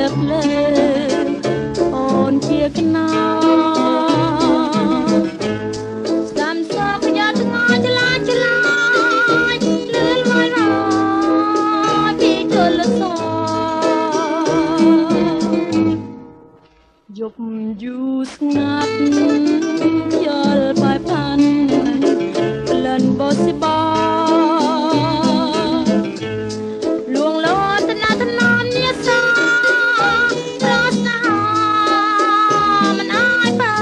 កលើអូនជាកណោស្ដាំសោកយ៉ាថ្ងល់ឆ្លាឆ្លាយលឿនលួយរយពីទល់សយប់យូរស្ងាត់យល់បែបផាន់ក្លិនបសិបលួងលោតណាតណាននេះសាប្រស្នាមិនអាយបែ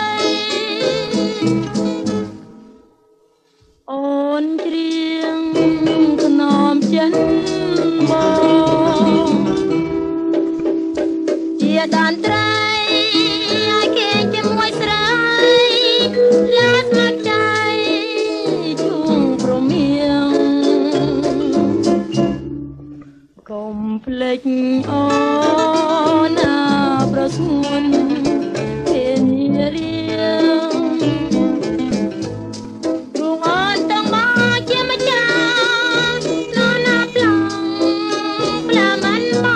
អូនច្រៀងខ្នំចិនបងជាដានត្រីភ្លេចអូនណាប្រស្ងួនពេលរៀងរួងអូនต้องមកជាម្ចាស់នរណាប្លង់ផ្លាមិនបង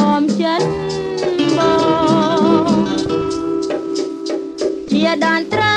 ជាដានត្រី